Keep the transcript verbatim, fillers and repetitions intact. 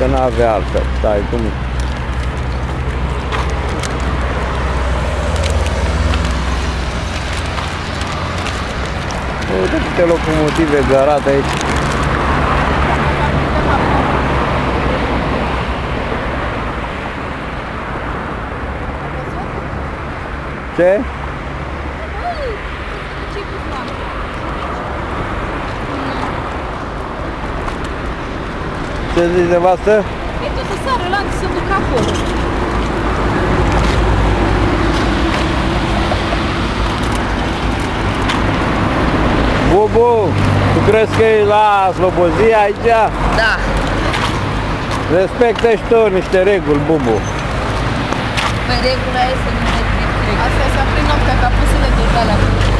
că n-avea altfel. Stai, cum... Uite câte locomotive garate aici. Ce? Ce zici, nevastă? E tot să sară la să duc acolo. Bubu, tu crezi că e la slobozia aici? Da. Respectă și tu niște reguli, Bubu. Păi regula este să nu ne trec. Asta e să aprin noaptea ca pusele de alea.